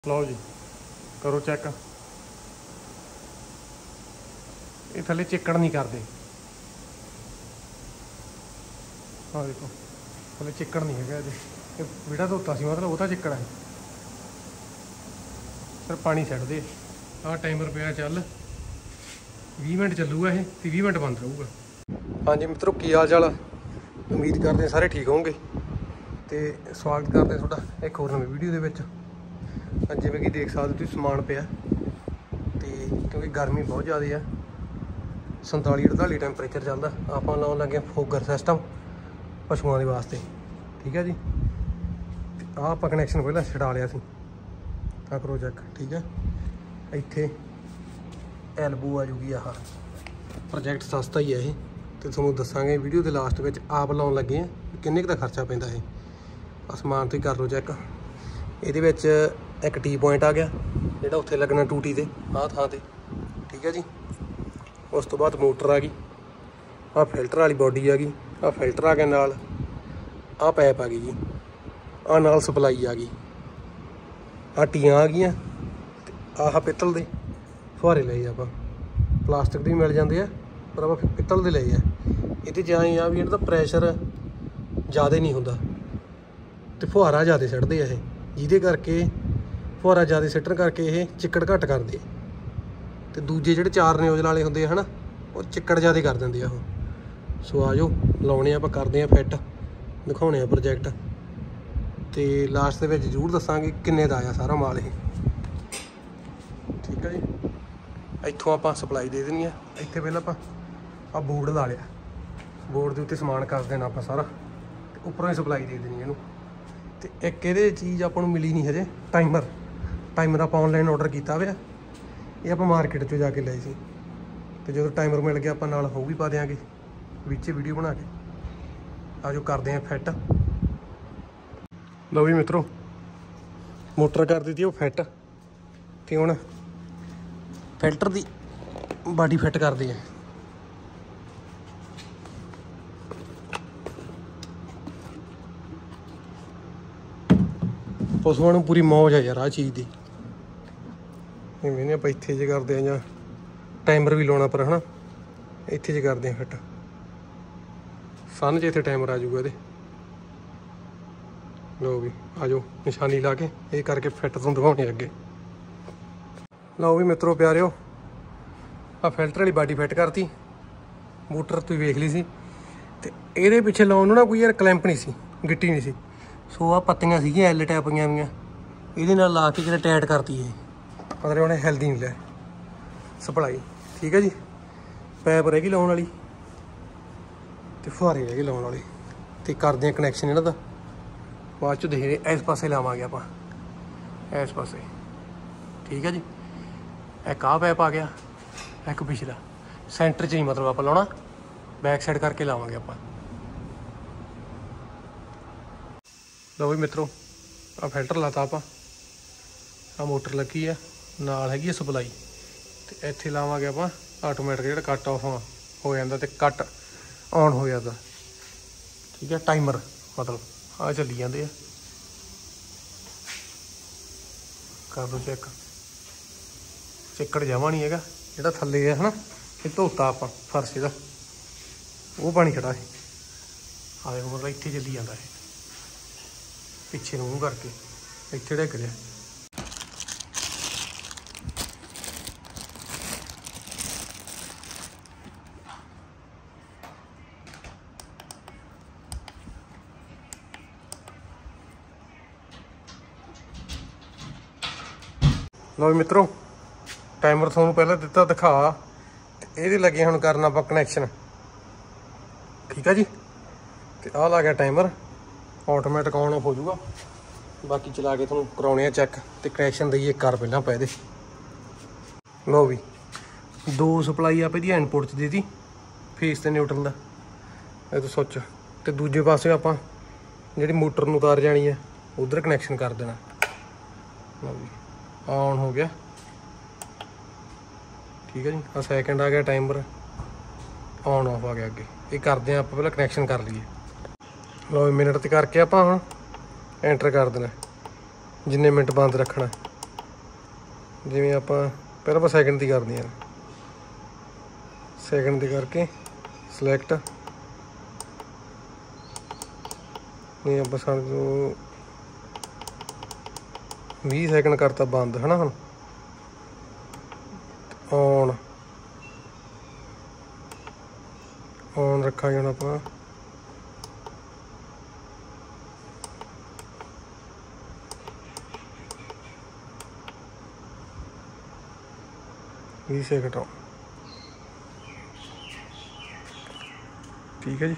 लो जी करो चेक। ये थले चिक्कड़ नहीं करते। हाँ देखो थले चिक्कड़ नहीं है अजे विड़ा धोता सी मतलब वह चिक्कड़ है फिर पानी छड़ दे। हाँ टाइमर पे चल 20 मिनट चलूगा ये 20 मिनट बंद रहूगा। हाँ जी मित्रों की हाल चाल। उम्मीद करते सारे ठीक होंगे तो स्वागत करते थोड़ा एक होर नवी वीडियो के। जिमें कि देख सकते हो समान पिया तो क्योंकि गर्मी बहुत ज़्यादा है 47-48 टैंपरेचर चलता। आप लाने लगे फोगर सिस्टम पशुओं के वास्ते। ठीक है जी आप कनैक्शन पहले छड़ा लिया करो चेक। ठीक है इत्थे एल्बो आ जूगी। आह प्रोजैक्ट सस्ता ही है ये तो थोड़ा दसांगे वीडियो के लास्ट में। आप लाने लगे हैं किन्ने का खर्चा पैंदा है आसमान तो ही कर लो चेक। ये एक टी पॉइंट आ गया जोड़ा उत्थे लगना टूटी से आह थां ते। ठीक है जी उस तो बाद मोटर आ गई। आ फिल्टर वाली बॉडी आ गई। आ फिल्टर आ गया नाल। आ पैप आ गई जी। आ नाल सप्लाई आ गई। आ टियां आ गई। आह पित्तल दे फुहारे लए आप प्लास्टिक भी मिल जाते हैं पर आप पित्तल दे लए ये जाए आ भी इनका प्रैशर ज़्यादा नहीं होंदा तो फुहारा ज़्यादा सटते हैं जिहदे करके फुहारा ज़्यादा सट्टन करके ये चिक्कड़ घट करते तो दूजे जोड़े 4 नोजल वाले होंगे है ना वो चिक्कड़ ज़्यादा कर देंगे। सो आ जाओ लाने आप करते हैं फिट दिखाने प्रोजैक्ट तो लास्ट के जरूर दसांगे किन्ने दा आया सारा माल ये। ठीक है जी इत्थों आप सप्लाई दे देनी है। इत्थे पहले आप बोर्ड ला लिया बोर्ड के उत्ते समान कर देना आप सारा उपरों ही सप्लाई दे देनी इनू। तो एक ये चीज़ आपको मिली नहीं हजे टाइमर आप ऑनलाइन ऑर्डर किया हुआ ये आप मार्केट चो जाके ले सी तो जो टाइमर मिल गया आप नाल वो भी पा देंगे विच वीडियो बना के। आ जो करते हैं फिट। लो भी मित्रों मोटर कर दी थी वो फिट तो हुण फिल्टर की बॉडी फिट कर दी है। पशुओं को पूरी मौज है यार आ चीज़ की। इवें आप इत्थे ज करते हैं या टाइमर भी लाना पर है ना इत्थे ज करते हैं फिट सन च इत्थे टाइमर आ जाऊगा ये। लो भी आ जाओ निशानी ला के ये करके फिट तुम दिखाने अगे। लो भी मित्रों प्यारे आ फिल्टर वाली बॉडी फिट करती मोटर तुम वेख ली सी तो ये पिछे लाने ना कोई यार क्लैंप नहीं सी गिट्टी नहीं सी। सो आ पत्तियां सी एल टैप पईयां ये ला के जो टाइट करती है मतलब उन्हें हेल्दी नहीं लै सप्लाई। ठीक है जी पैप रह गई लाने वाली तो फुहारे रह गए लाने वाले तो करते हैं कनैक्शन इन्हों का बाद चो देखते इस पासे लावांगे आप इस पासे। ठीक है जी एक आ पैप आ गया एक पिछला सेंटर च ही मतलब आप लाना बैक साइड करके लावांगे आप। लो भी मित्रों आ फिल्टर लाता आप आ मोटर लगी है नाल हैगी सप्लाई तो इत्थे लावांगे आप आटोमैटिक जो कट ऑफ हो जाता तो कट ऑन हो जाता। ठीक है टाइमर मतलब आ चली जाते कर दो चेक। चिक्कड़ जमा नहीं है जो थले है ना ये धोता आप फर्श का वो पानी खड़ा है आ देखो मतलब इत्थे चली जाता है पिछे मूँह करके इत्थे ढिग रहा। लो मित्रों टाइमर थोनों पहले दिता दिखा ये लगे हम करना आप कनैक्शन। ठीक है जी तो आ ला गया टाइमर ऑटोमैटिक ऑन ऑफ हो जाऊगा। बाकी चला के थोड़ा कराने चैक तो कनैक्शन दईए कर पहला आप ये। लो भी 2 सप्लाई आप इनपुट च दे दी फेस तो न्यूट्रल का तो सुच तो दूजे पासे आप जी मोटर में उतार जानी है उधर कनैक्शन कर देना। लो भी ऑन हो गया। ठीक है जी आ सैकेंड आ गया टाइमर ऑन ऑफ आ गया अगे ये करते हैं आप पहले कनैक्शन कर लीए। लो मिनट तो करके आप एंटर कर देना जिन्ने मिनट बंद रखना ਜਿਵੇਂ ਆਪਾਂ ਪਹਿਲਾਂ ਆਪਾਂ ਸੈਕਿੰਡ ਦੀ ਕਰਦੇ ਹਾਂ, ਸੈਕਿੰਡ ਦੇ ਕਰਕੇ ਸਿਲੈਕਟ ਨਹੀਂ ਆਪਾਂ ਸਾਨੂੰ 20 ਸੈਕਿੰਡ ਕਰਤਾ ਬੰਦ ਹੈ ਨਾ। ਹੁਣ ਔਨ ਰੱਖਾਂਗੇ ਹੁਣ ਆਪਾਂ 20 ਸੈਕਿੰਡ ਔਨ। ਠੀਕ ਹੈ ਜੀ।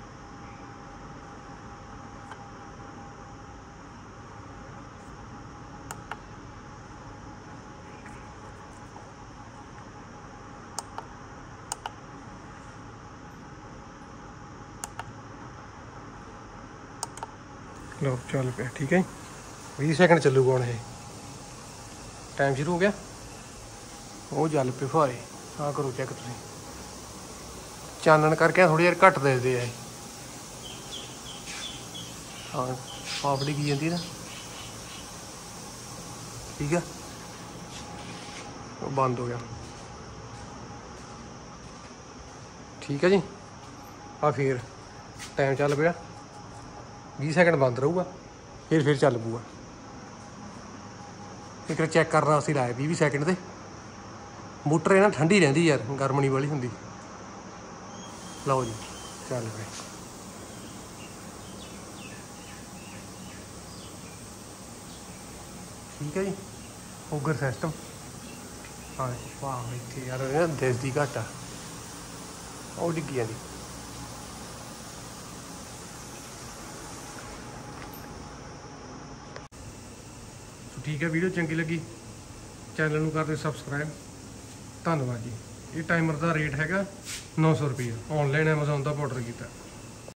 ਲਓ ਚੱਲ ਪਿਆ। ਠੀਕ ਹੈ ਜੀ। 20 ਸੈਕਿੰਡ ਚੱਲੂਗਾ ਹੁਣ। ਇਹ ਟਾਈਮ ਸ਼ੁਰੂ ਹੋ ਗਿਆ। ਉਹ ਚੱਲ ਪਏ ਫੁਹਾਰੇ। ਆਹ ਕਰੋ ਚੈੱਕ ਤੁਸੀਂ, ਚਾਨਣ ਕਰਕੇ ਥੋੜ੍ਹੀ ਦੇਰ ਘੱਟ ਦੇਖਦੇ ਆ ਇਹ। ਹਾਂ ਪਾਪੜੀ ਕੀ ਜਾਂਦੀ ਨਾ। ਠੀਕ ਆ, ਉਹ ਬੰਦ ਹੋ ਗਿਆ। ਠੀਕ ਹੈ ਜੀ। ਆ ਫਿਰ ਟਾਈਮ ਚੱਲ ਪਿਆ। 20 ਸੈਕਿੰਡ ਬੰਦ ਰਹੂਗਾ, ਫਿਰ ਚੱਲ ਪਊਗਾ। ਇੱਕ ਚੈੱਕ ਕਰਨਾ ਅਸੀਂ ਲਾਇਆ 20 ਸੈਕਿੰਡ 'ਤੇ। ਮੋਟਰ ਇਹ ਨਾ ਠੰਡੀ ਰਹਿੰਦੀ ਯਾਰ, ਗਰਮ ਨਹੀਂ ਵਾਲੀ ਹੁੰਦੀ। ਲਓ ਜੀ ਚੱਲ ਪਏ। ਠੀਕ ਹੈ ਜੀ। Auger system. ਹਾਂ ਵਾਹ ਇੱਥੇ ਯਾਰ ਦਿਸਦੀ ਘੱਟ ਆ, ਉਹ ਡਿੱਗੀ ਜਾਂਦੀ। ਠੀਕ ਹੈ, ਵੀਡੀਓ ਚੰਗੀ ਲੱਗੀ ਚੈਨਲ ਨੂੰ ਕਰ ਦਿਓ ਸਬਸਕ੍ਰਾਈਬ। ਧੰਨਵਾਦ ਜੀ। ਇਹ ਟਾਈਮਰ ਦਾ ਰੇਟ ਹੈਗਾ 900 ਰੁਪਈਆ। ਔਨਲਾਈਨ ਐਮਾਜ਼ੋਨ ਦਾ ਆਰਡਰ ਕੀਤਾ।